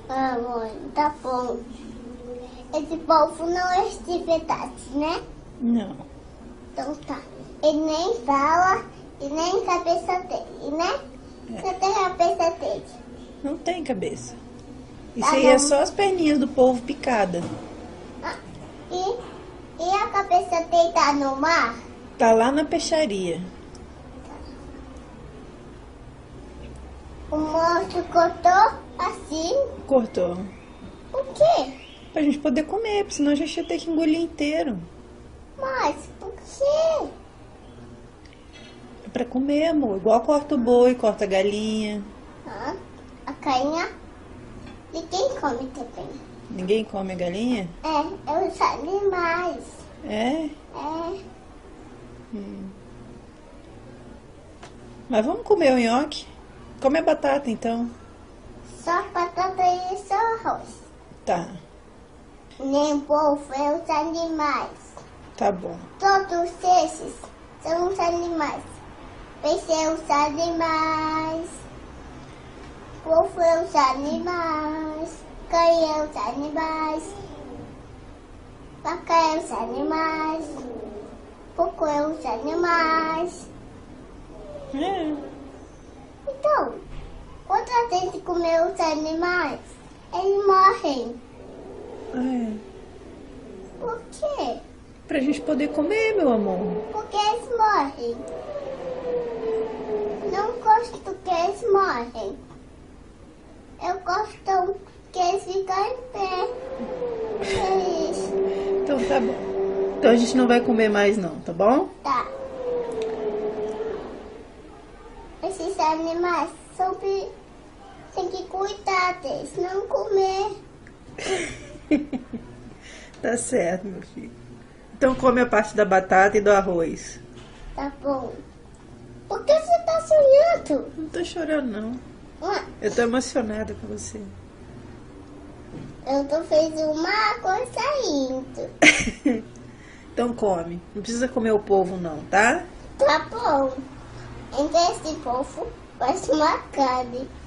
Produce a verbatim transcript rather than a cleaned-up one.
Ah, mãe, tá bom. Esse povo não é de verdade, né? Não. Então tá. Ele nem fala e nem cabeça tem, né? É. Você tem a cabeça dele. Não tem cabeça. Isso Tá aí bom. é só as perninhas do polvo picada. Ah, e, e a cabeça dele tá no mar? Tá lá na peixaria. O monstro cortou assim. Cortou. Por quê? Pra gente poder comer, porque senão a gente ia ter que engolir inteiro. Mas por quê? É pra comer, amor. Igual corta o boi, corta a galinha. Ah, a carinha ninguém come também. Ninguém come a galinha? É, é os animais. É? É. Hum. Mas vamos comer o nhoque? Come a batata, então. Só batata e só arroz. Tá, Nem povo é os animais. tá bom. Todos esses são os animais. Peixe é os animais. Povo é os animais. Cãe é os animais. Vaca é os animais. Porco é os animais. É. Então, quando a gente comer os animais, eles morrem. É. Por quê? Pra gente poder comer, meu amor. Porque eles morrem. Não gosto que eles morrem. Eu gosto que eles ficam em pé. É isso. Então tá bom. Então a gente não vai comer mais não, tá bom? Tá. Esses animais são pe- tem que cuidar deles, não comer. Tá certo, meu filho. Então come a parte da batata e do arroz. Tá bom. Por que você tá sonhando? Não tô chorando, não. Ah, Eu tô emocionada com você. eu tô fazendo uma coisa indo. Então come. Não precisa comer o polvo, não, tá? Tá bom. Então esse povo faz uma carne.